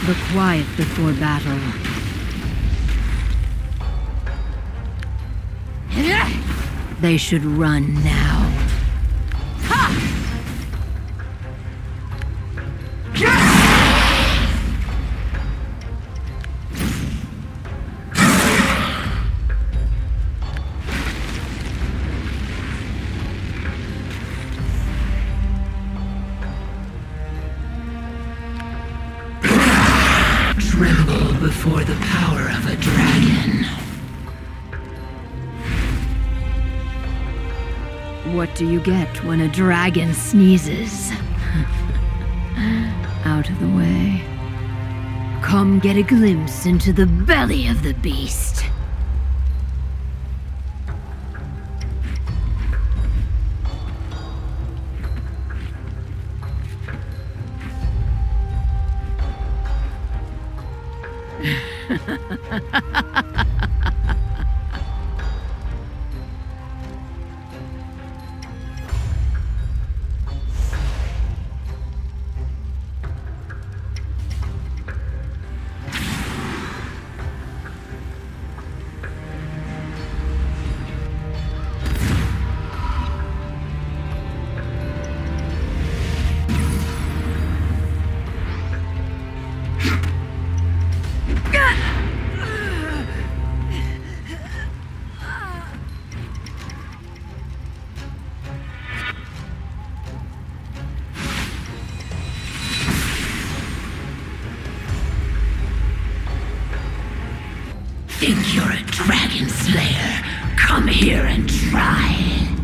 The quiet before battle. They should run now. Tremble before the power of a dragon. What do you get when a dragon sneezes? Out of the way. Come get a glimpse into the belly of the beast. Think you're a dragon slayer? Come here and try.